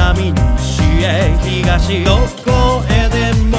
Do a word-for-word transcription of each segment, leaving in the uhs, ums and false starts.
南西へ東どこへでも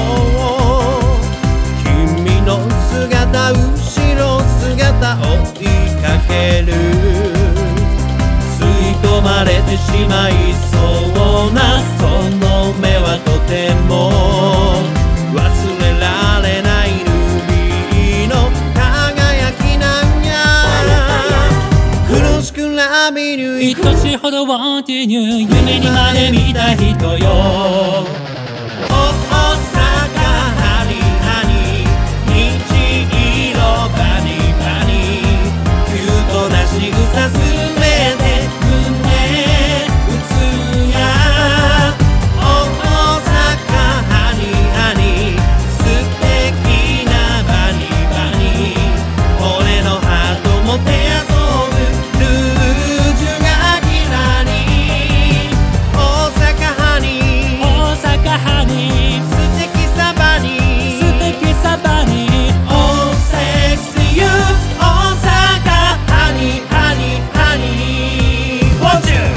君の姿後ろ姿追いかける吸い込まれてしまいそうなその目はとても忘れられないルビーの輝きなんや苦しくなみる愛しほど want you 夢にまで見た人よ大阪ハニーハニー虹色バニバニキュートな仕草すべて胸打つや大阪ハニーハニー素敵なバニバニ俺のハートも手遊ぶルージュがキラに大阪ハニー大阪ハニー素敵さバニー素敵さバニー Oh sexy you 大阪ハニーハニーハニー Want you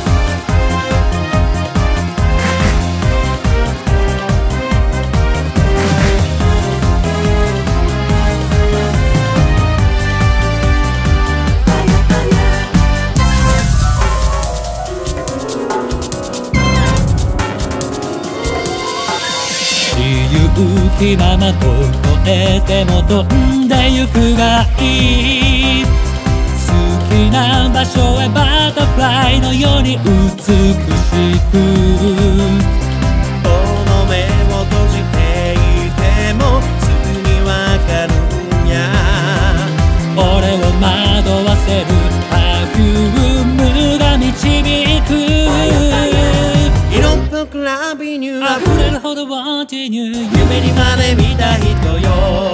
自由気ままと越えても飛んでゆくがいい好きな場所へバタフライのように美しくこの目を閉じていてもすぐにわかるんや俺を惑わせるパフュームが導く色っぽくラビニュー溢れるほど want you 夢にまで見た人よ